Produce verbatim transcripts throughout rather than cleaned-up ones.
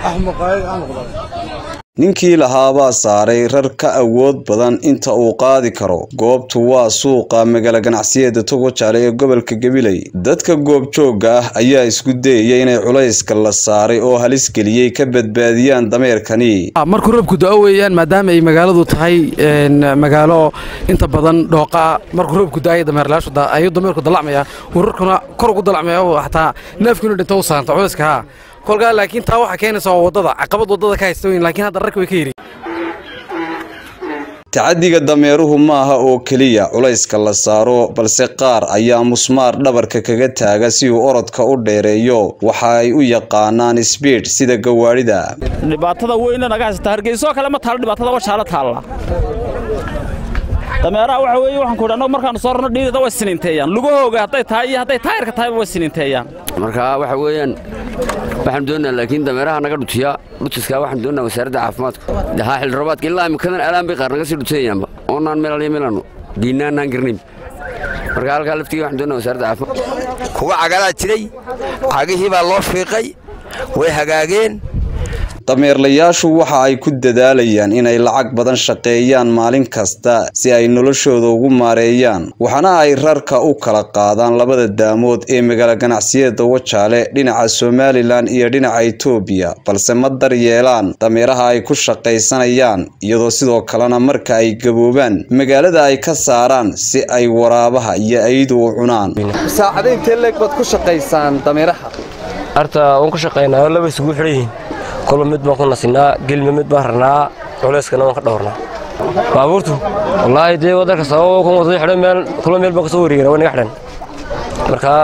ninkii lahaabaa saaray rar ka awood badan inta uu qaadi karo goobtu waa suuqa magaala ganacsiyeeda Togo Jaale ee gobolka Gabiley dadka goobjooga ah ayaa isku dayay inay culayska la saaray oo halis geliyay ka badbaadiyaan dameerkani markuu roobku da'o weeyaan maadaama ay magaaladu tahay magaalo inta badan dhooqa markuu roobku da'ay dameerlaashu ay dameerku dalacmaya ururkuna kor ugu dalacmaya hatta neefkuna dhinto u saarto culayska kolka laakiin taa waxa keenaysa wadada caqabad wadada ka haystooyin laakiin hadda rarka way ka yiri tacadiga dameeruhu maaha oo kaliya culayska la saaro balse qaar ayaa musmaar dhabarka kaga taaga si uu orodka u dheereeyo waxa ay u yaqaanaan speed sida gawaarida dhibaatada weyn naga haysta Hargeysa kale ma taal dhibaatada washaala taala dameeraha waxa weey waxaan ku dhano markaan soo rarno dhiirada way siniinteeyaan lugahooga haday tahay iyo haday taayirka tahay way siniinteeyaan marka waxa weeyaan waxaan doonaa laakiin dameeraha naga dhutiya dhutiska waxaan doonaa wasaaradda caafimaadka daha xil robaadka ilaa imikadan alaan bay qaar naga sii dhutayaan oo naan meel meelano diinaan garnin marka halka laftiga waxaan doonaa wasaaradda caafimaadka kuwa cagala jiray cagihii baa loo fiiqay way hagaageen dameerlayaashu waxa ay ku dadaalayaan inay lacag badan shaqeeyaan maalin kasta si ay noloshooda ugu maareeyaan waxana ay rarka u kala qaadaan labada daamood ee magaala ganacsiyeeda Togo Jaale dhinaca Somaliland iyo dhinaca Ethiopia balse ma daryeelaan dameeraha ay ku shaqeysanayaan iyadoo sidoo kalena marka ay gaboobaan magaalada ay ka saaraan si ay waraabaha iyo aydu u cunaan saacadaynta leeg bad ku shaqeysaan dameeraha arta oo ku shaqeynaa laba isugu xireen كل مد ما كنا سنا قل مد بحرنا على سكنا ما كدورنا بابورتو والله دي وذاك سوا كم وضيح حرمل كل ميل بقصوري وانا يحرن مركا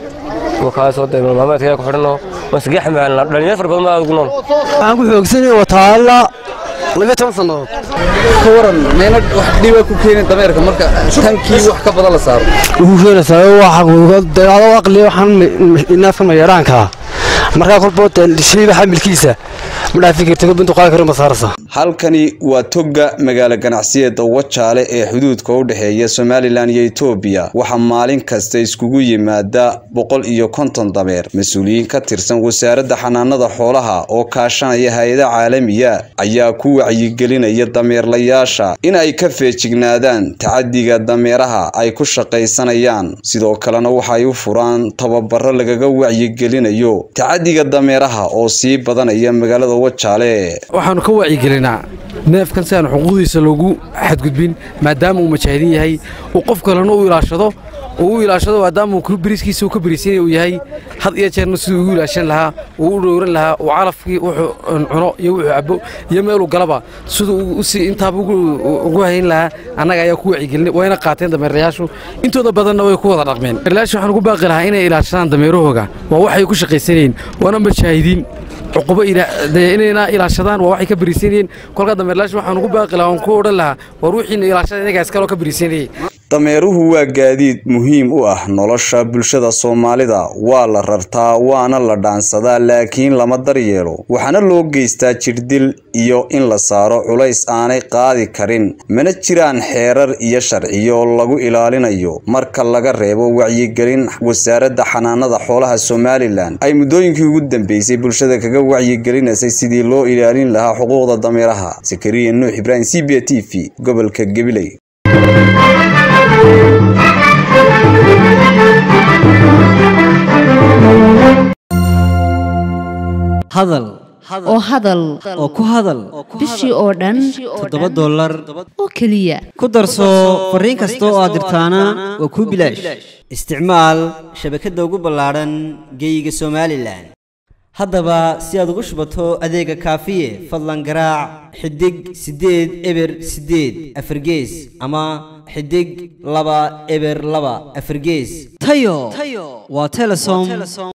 وكاسو ده ما تيجي كحرنا بس جح معنا دنيا فرق ما يقولون أنا حوكسني وتعالى لما تنصنوا كورن مينا دي وكوكين دميرك مركا تنكي وحكا بدل صار وكوكين صار واحد وقد على وقلي وحن الناس ما يرانكها marka kolbood shayba xamilkiisa ma fikirtay bintu qaal karo masaarsa halkani waa toga magaala ganacsiyeeda Togo Jaale ee xuduudka u dhaxeeya Somaliland iyo Ethiopia waxa maalin kasta iskugu yimaada boqol iyo konton dameer mas'uuliyiin ka tirsan wasaaradda xanaanada xoolaha oo kaashanaya hay'adaha caalamiga ayaa ku wacyigelinaya dameerlayaasha in ay ka feejignaadaan tacadiga dameeraha ay ku shaqeysanayaan sidoo kalena waxa ay u furaan tababaro lagaga wacyigelinayo tacadiga dameeraha oo sii badanaya magaalada Togo Jaale waxaan ka wacyigelinaa neefkan si aan xuquuqdiisa loogu xadgudbin maadaama uu majaahidin yahay oo qof kalena uu ilaashado oo uu ilaashado maadaama uu bariiskiisa uu ka bariisinay uu yahay had iyo jeer sidoo uu ilaashan lahaa oo uu dhowran lahaa oo calafkii wuxuu cuno iyo wuxuu cabo iyo meel uu galaba sidoo uu si inta ugu hayn lahaa anaga ayaa ku wacyigelin wayna qaateen dameerayaashu intooda badanna way ku wada dhaqmeen dameerayaashu waxaan ugu baaqi lahaa inay ilaashadaan dameerahooga waa waxay ku shaqeysanayeen waana majaahidin عقوبة إلى إننا إلى شدان وواحد كبريسينين كل قدر مرلاش وحنا نقول باقي لهم كورة لها وروحين إلى شدان إنك أسكالو كبريسينين dameeruhu waa gaadiid muhiim u ah nolosha bulshada Soomaalida waa la rartaa waana la dhaansadaa laakiin lama daryeelo waxana loo geystaa jirdil iyo in la saaro culays aanay qaadi karin mana jiraan xeerar iyo sharciyo lagu ilaalinayo marka laga reebo wacyigelin wasaaradda xanaanada xoolaha Somaliland ay muddooyinkii ugu dambeysay bulshada kaga wacyigelinaysay sidii loo ilaalin lahaa xuquuqda dameeraha Zakariya Nuux Ibrahim C B T V gobolka Gabiley hadal oo hadal oo ku hadal bishii oo dhan toddoba dollar oo kaliya ku darso fariin kasta oo aad dirtaana waa ku bilaash isticmaal shabakadda ugu ballaaran geyga Somaliland haddaba si aad ugu shubato adeega kaafiye fadlan garaac xidig sideed eber sideed afar gees ama xidig laba eber laba afar gees tayo waa Telesom